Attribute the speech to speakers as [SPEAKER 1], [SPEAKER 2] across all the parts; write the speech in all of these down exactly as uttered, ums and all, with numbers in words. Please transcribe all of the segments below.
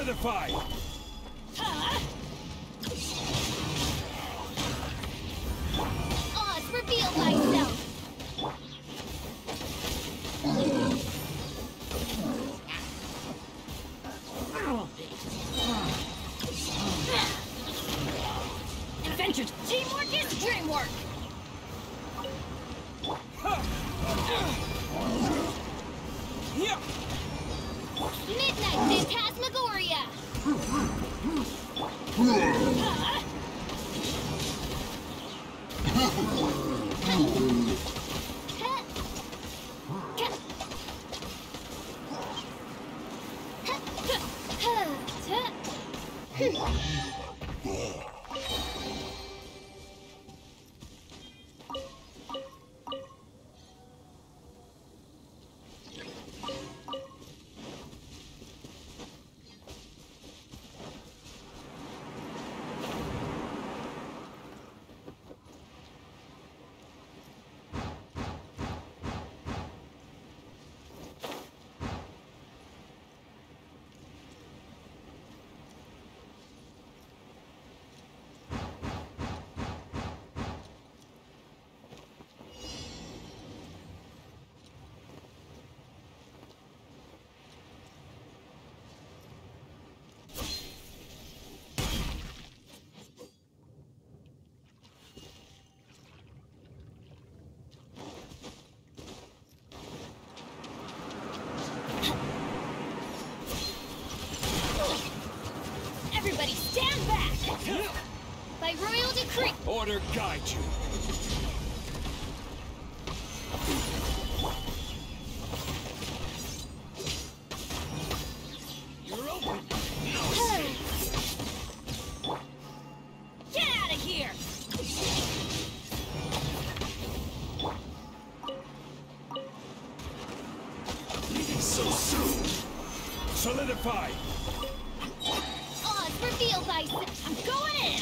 [SPEAKER 1] Solidify!
[SPEAKER 2] Huh? Oz, reveal thyself! Adventures! Teamwork is dreamwork!
[SPEAKER 1] Yeah.
[SPEAKER 2] Midnight Phantasmagoria! Everybody stand back! By royal decree!
[SPEAKER 1] Order guide you. You're open.
[SPEAKER 2] Get out of here!
[SPEAKER 1] Leaving so soon. Solidify!
[SPEAKER 2] Oz, reveal thyself! I'm going in!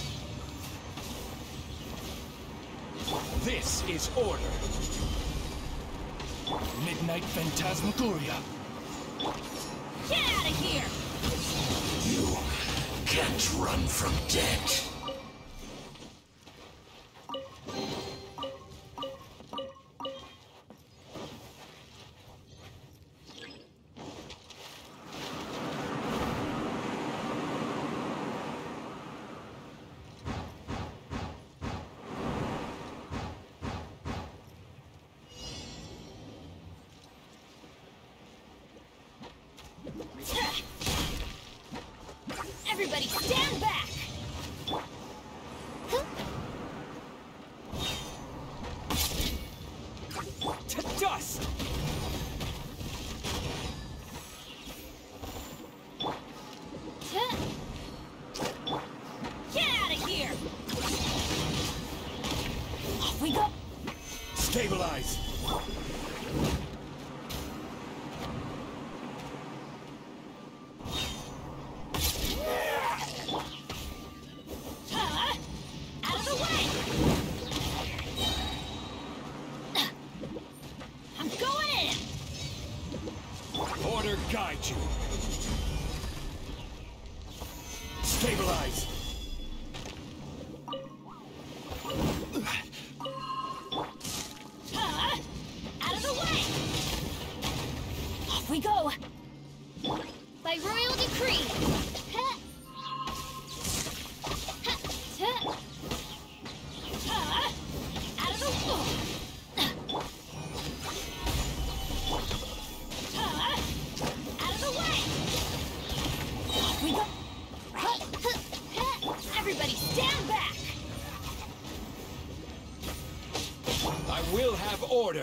[SPEAKER 1] This is order. Midnight Phantasmagoria.
[SPEAKER 2] Get out of here!
[SPEAKER 3] You can't run from death.
[SPEAKER 2] Everybody stand back!
[SPEAKER 1] To dust!
[SPEAKER 2] Get out of here! Off we go!
[SPEAKER 1] Stabilize!
[SPEAKER 2] Huh? Out of the way! I'm going in!
[SPEAKER 1] Order guide you. Stabilize!
[SPEAKER 2] Huh? Out of the way! Off we go! By royal decree! Huh? Huh? Huh? Out of the way! Huh? Out of the way! Off we go! Everybody stand back!
[SPEAKER 1] I will have order.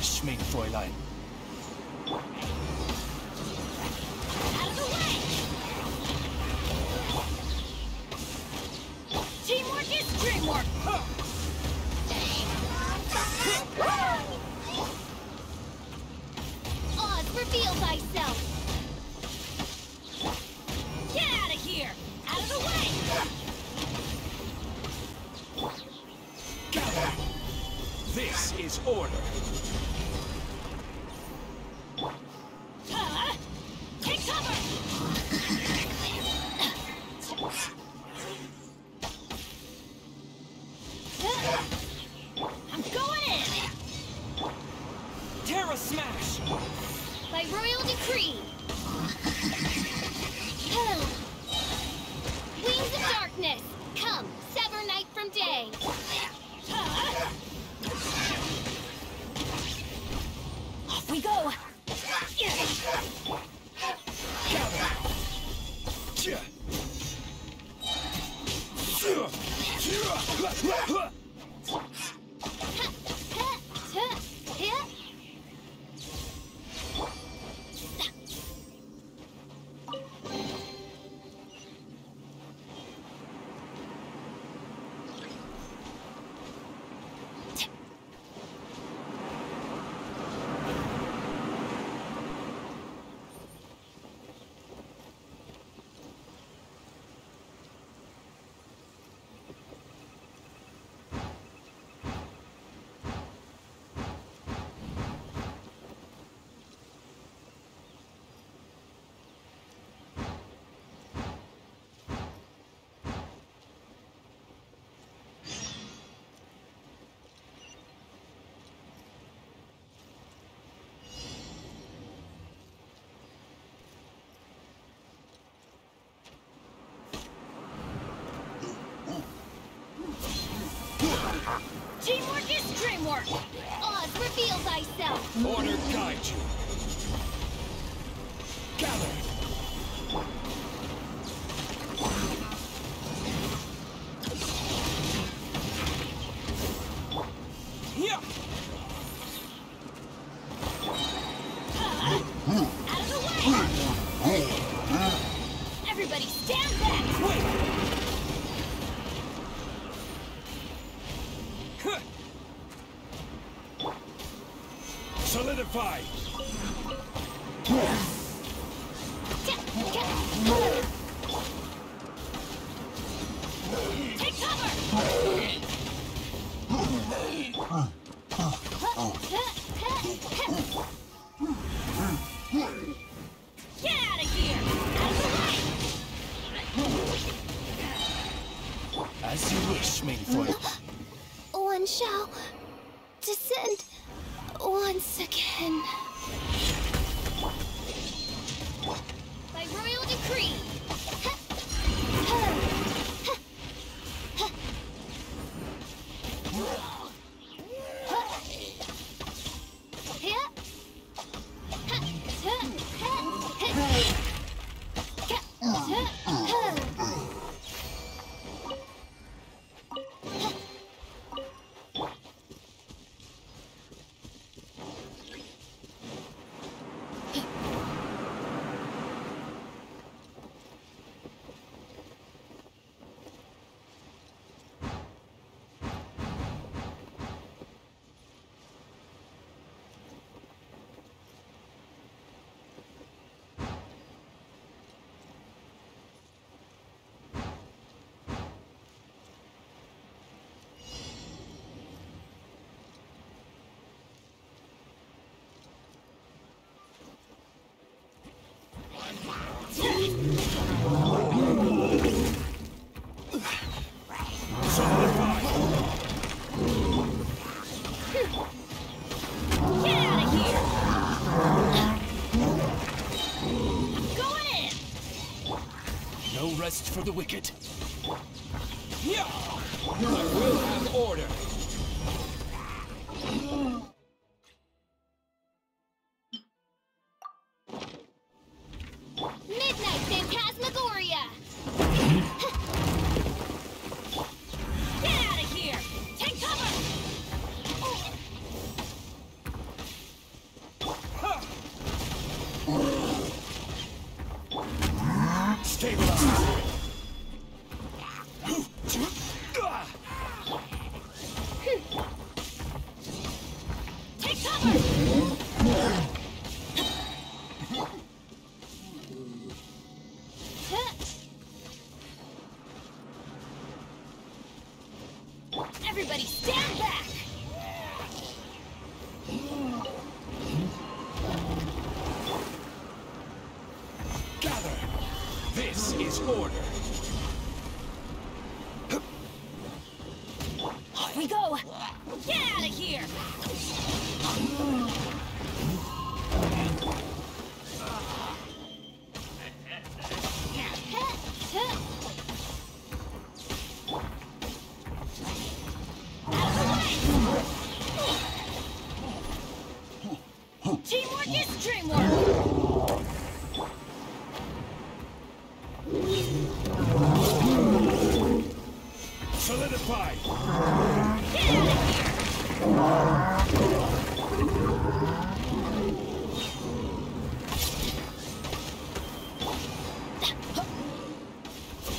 [SPEAKER 1] wish, mein Fräulein.
[SPEAKER 2] Out of the way! Teamwork is dreamwork! Huh. Oz, reveal thyself! Get out of here! Out of the way!
[SPEAKER 1] Gather! This is order.
[SPEAKER 2] Huh? Take cover! I'm going in!
[SPEAKER 1] Terra Smash!
[SPEAKER 2] By royal decree! Wings of darkness! Come, sever night from day! Off we go! Teamwork is dreamwork! Oz, reveal thyself!
[SPEAKER 1] Order guide you. Gather! Yeah!
[SPEAKER 2] Out of the way! Everybody stand back!
[SPEAKER 1] Wait! Solidify!
[SPEAKER 2] Take cover! Get out of here! Out of the way!
[SPEAKER 1] As you wish, mein Fräulein.
[SPEAKER 2] One shall descend once again. By royal decree.
[SPEAKER 1] Rest for the wicked. Yeah! I will have order.
[SPEAKER 2] Midnight Phantasmagoria! Get out of here! Take cover!
[SPEAKER 1] is order.
[SPEAKER 2] Off we go! Get out of here! Teamwork is dreamwork!
[SPEAKER 1] Solidify!
[SPEAKER 2] Get out of here!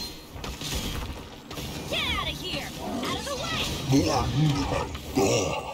[SPEAKER 2] Get out of here! Out of the way!